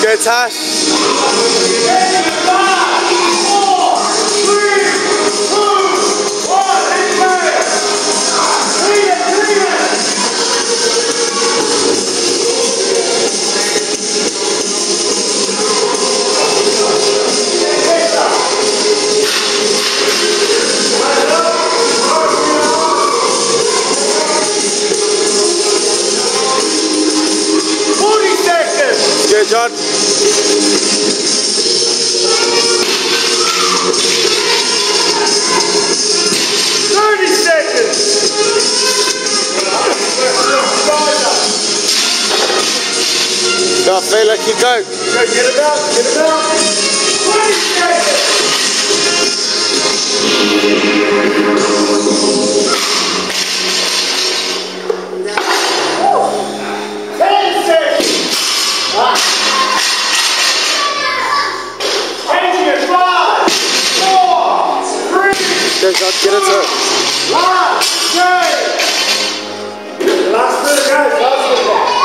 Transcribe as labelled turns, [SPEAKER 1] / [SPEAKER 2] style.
[SPEAKER 1] Good, Tash.
[SPEAKER 2] 40 seconds.
[SPEAKER 1] Good, John.
[SPEAKER 2] 30 seconds.
[SPEAKER 1] Go, feel like you go.
[SPEAKER 2] Go, get it out, get it out. 20 seconds. 10 seconds. Changing it. 5, 4, 3.
[SPEAKER 1] Good, John. Get into it.
[SPEAKER 2] Last minute, guys. Last minute.